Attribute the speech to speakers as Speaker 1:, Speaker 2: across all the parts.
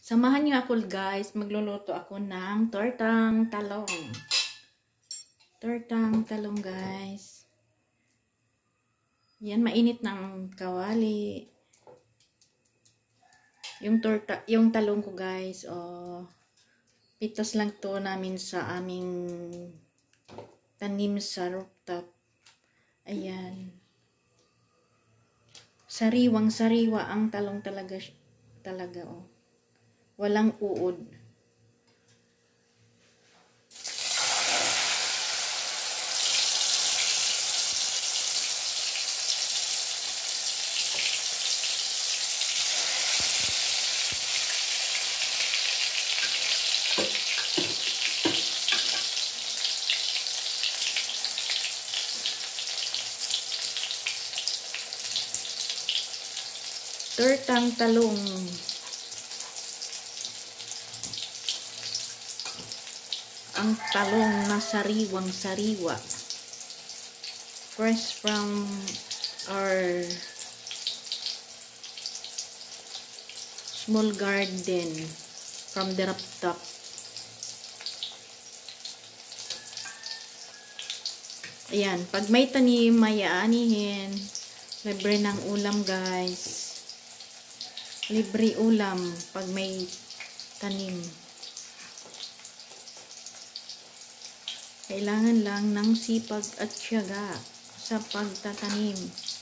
Speaker 1: Samahan niyo ako guys, magluluto ako ng tortang talong. Tortang talong guys. Yan, mainit ng kawali. Yung talong ko guys, pitas lang to namin sa aming tanim sa rooftop. Ayan. Sariwang-sariwa ang talong talaga oh. Walang uod. Tortang talong. Ang talong na sariwang-sariwa. Fresh from our small garden from the rooftop. Ayan, pag may tanim, may aanihin. Libre ng ulam guys. Libre ulam pag may tanim. Kailangan lang ng sipag at tiyaga sa pagtatanim.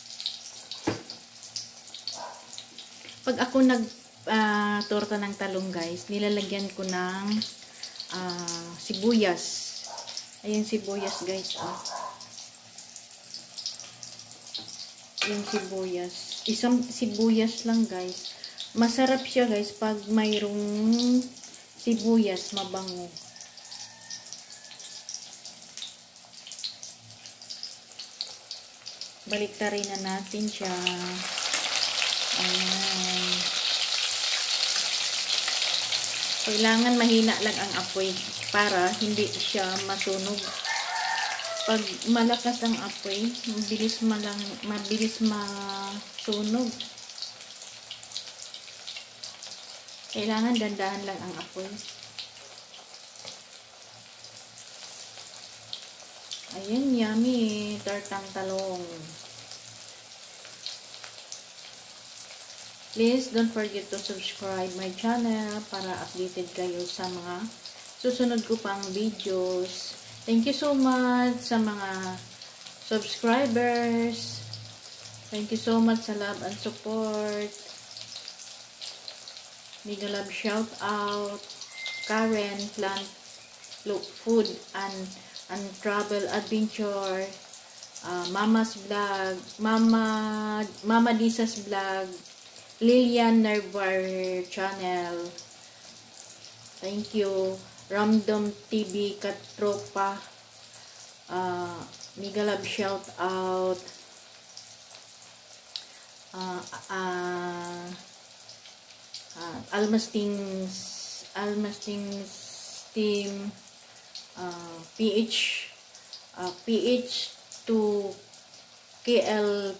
Speaker 1: Pag ako torta ng talong guys, nilalagyan ko ng sibuyas. Ayan sibuyas guys. Yung sibuyas. Isang sibuyas lang guys. Masarap siya guys pag mayroong sibuyas, mabango. Baliktarin na natin siya. Ayan. Kailangan mahina lang ang apoy para hindi siya masunog. Pag malakas ang apoy, mabilis masunog. Kailangan dandahan lang ang apoy. Ayan, yummy. Tortang talong. Please don't forget to subscribe my channel para updated kayo sa mga susunod ko pang videos. Thank you so much sa mga subscribers. Thank you so much sa love and support. Mega love shout out. Karen Plant Food and travel adventure. Mama's vlog. Mama Lisa's vlog. Lilian Nervar channel. Thank you. Ramdom TV Katropa. Mega love shout out. Almastings team. PH to KL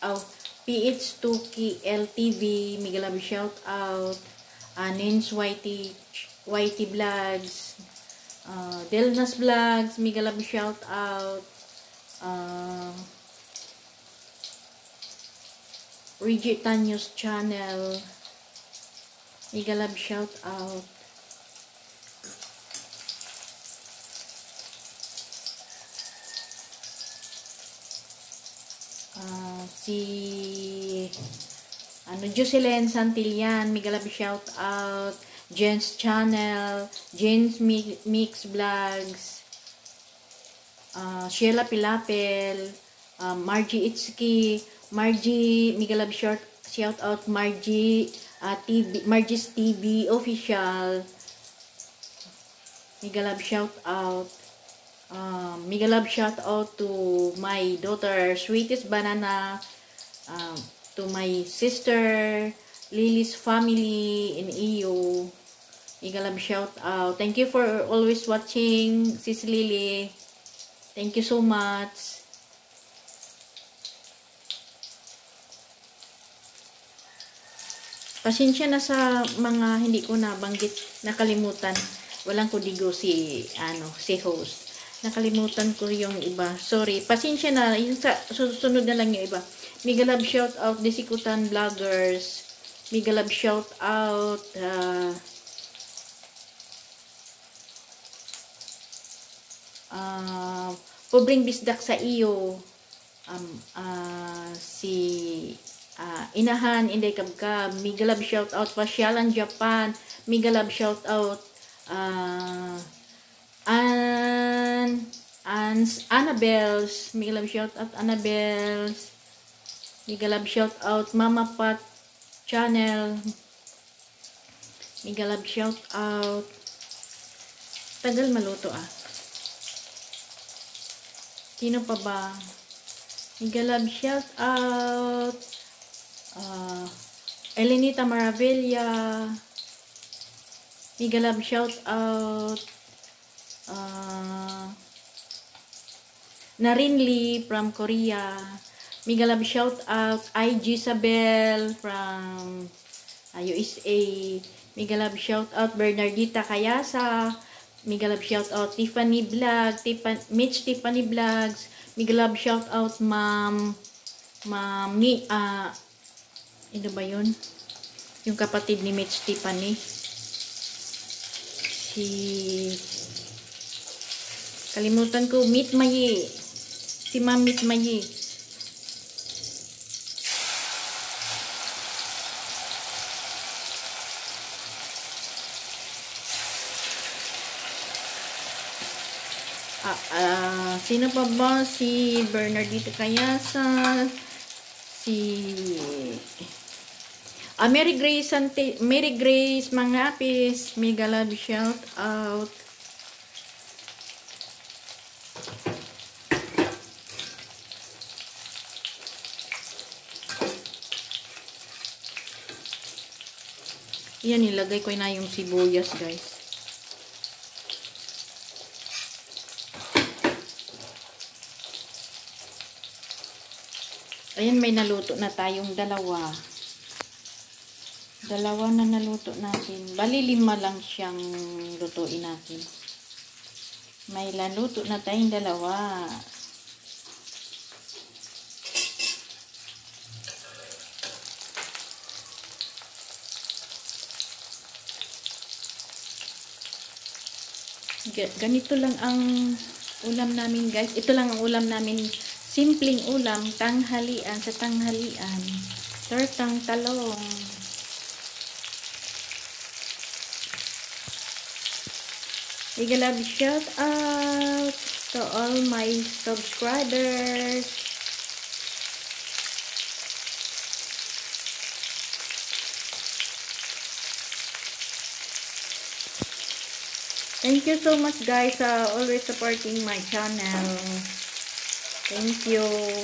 Speaker 1: PH2KL TV, mega love shout out. Nins YT Vlogs, Delnas Vlogs, mega love shout out. Reggie Tanyo's channel, mega love shout out. Jocelyn Santillan, mega love shout out. Jen's channel, Jen's Mix Vlogs, Sheila Pilapel, Margie Itsuki, Margie, mega love shout out. Margie Margie's TV official, mega love shout out. Mega love shout out to my daughter Sweetest Banana, to my sister Lily's family in EU. Mega love shout out. Thank you for always watching, Sis Lily. Thank you so much. Pasensya na sa mga hindi ko nabanggit, nakalimutan. Walang kudigo si host. Nakalimutan ko yung iba. Sorry. Pasensya na. Yung susunod na lang yung iba. Mega love shout out Disikutan Vloggers. Mega love shout out pobreng bisdak sa iyo. Si Inahan Inday Kabkab. Mega love shout out Pasyalan Japan. Mega love shout out Annabels. Mega love shout out Annabels. Mega love shout out Mama Pat Channel. Mega love shout out. Tagal maluto Sino pa ba? Mega love shout out Elenita Maravilla. Mega love shout out Narinli from Korea. Mega love shout out IG Isabel from USA. Mega love shout out Bernardita Kayasa. Mega love shout out Tiffany Vlog, Mitch Tiffany Vlogs. Mega love shout out Mami, ano ba yun? Yung kapatid ni Mitch Tiffany. Kalimutan ko, Meet Mayi. Si Ma'am Meet Mayi. Sino pa ba? Si Bernardito Kayasa. Mary Grace Mangapis. Mega love shout out. Yan, nilagay ko na yung sibuyas, guys. Ayan, may naluto na tayong dalawa. Dalawa na naluto natin. Bali, 5 lang siyang lutuin natin. May naluto na tayong dalawa. Ganito lang ang ulam namin, guys. Ito lang ang ulam namin. Simpleng ulam, tanghalian sa tanghalian. Tortang talong. Mega love shout out to all my subscribers. Thank you so much, guys, always supporting my channel. Thank you.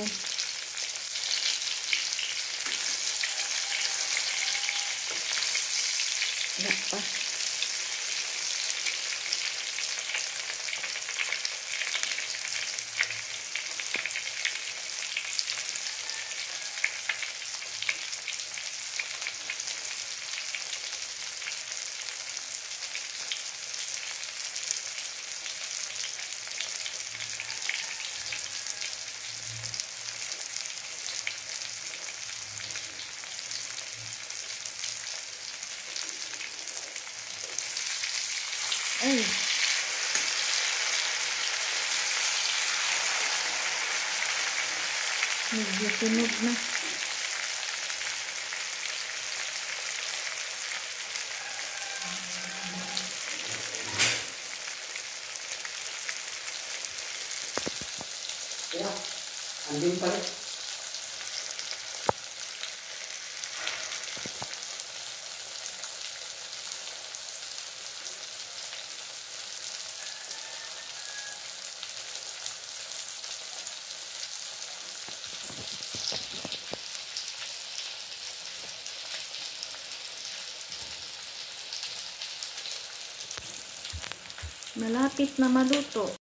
Speaker 1: Napa. Ay. Medyo sunog na.
Speaker 2: Ya, andin pa rin.
Speaker 1: Malapit na maluto.